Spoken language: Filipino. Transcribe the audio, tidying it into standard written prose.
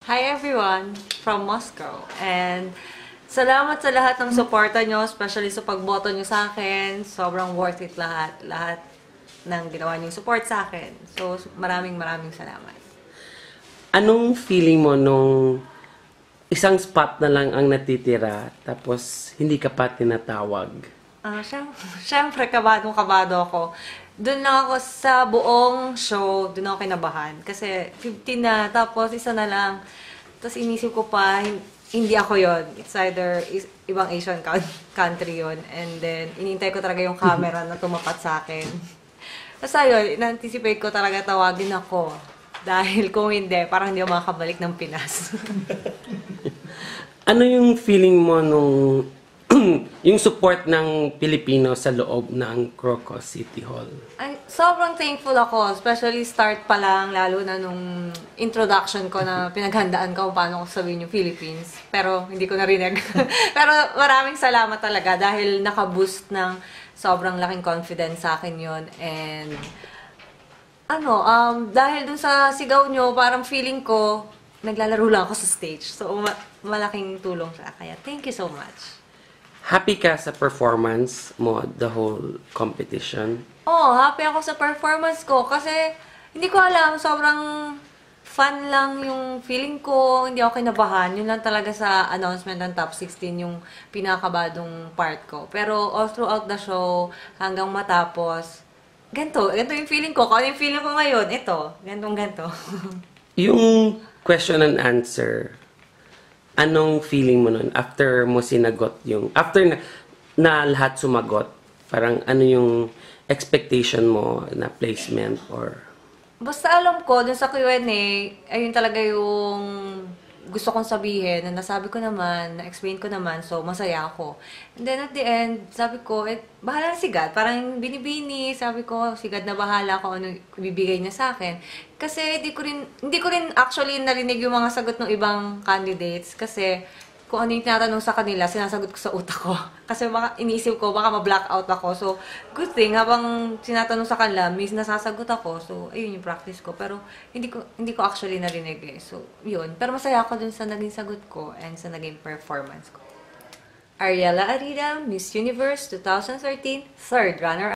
Hi everyone from Moscow. And salamat sa lahat ng suporta nyo, especially sa pagboto nyo sa akin. Sobrang worth it lahat. Lahat ng ginawa nyo support sa akin. So, maraming salamat. Anong feeling mo nung isang spot na lang ang natitira tapos hindi ka pa tinatawag? Siyempre, kabado ako. Doon lang ako sa buong show, doon ako kinabahan. Kasi 15 na, tapos isa na lang. Tapos inisip ko pa, hindi ako yon. It's either ibang Asian country yon. And then, inintay ko talaga yung camera na tumapat sa akin. Tapos ayun, in-anticipate ko talaga tawagin ako. Dahil kung hindi, parang hindi ako makakabalik ng Pinas. Ano yung feeling mo nung yung support ng Pilipino sa loob ng Crocos City Hall? Ay, sobrang thankful ako, especially start pa lang, lalo na nung introduction ko na pinaghandaan ko kung paano ko sabihin yung Philippines. Pero hindi ko narinig. Pero maraming salamat talaga dahil nakaboost ng sobrang laking confidence sa akin yon. And dahil dun sa sigaw nyo, parang feeling ko, naglalaro lang ako sa stage. So, malaking tulong siya. Kaya, thank you so much. Happy ka sa performance mo, the whole competition? Happy ako sa performance ko kasi hindi ko alam, sobrang fun lang yung feeling ko, hindi ako kinabahan. Yun lang talaga sa announcement ng top 16 yung pinakabadong part ko. Pero all throughout the show, hanggang matapos, ganito yung feeling ko. Kung ano yung feeling ko ngayon, ito, ganto. Yung question and answer, anong feeling mo nun after mo sinagot yung, after na lahat sumagot, parang ano yung expectation mo na placement or? Basta alam ko, dun sa Q&A, ayun talaga yung gusto kong sabihin, na nasabi ko naman, na-explain ko naman, so masaya ako. And then at the end, sabi ko, bahala na si God. Parang binibini, sabi ko, si God na bahala kung ano ibibigay niya sa akin. Kasi hindi ko rin actually narinig yung mga sagot ng ibang candidates. Kasi kung ano yung tinatanong sa kanila, sinasagot ko sa utak ko. Kasi baka iniisip ko, baka ma-blackout ako. So, good thing, habang tinatanong sa kanila, may nasasagot ako. So, ayun yung practice ko. Pero, hindi ko actually narinig eh. So, yun. Pero masaya ako dun sa naging sagot ko and sa naging performance ko. Ariela Arida, Miss Universe 2013, third runner.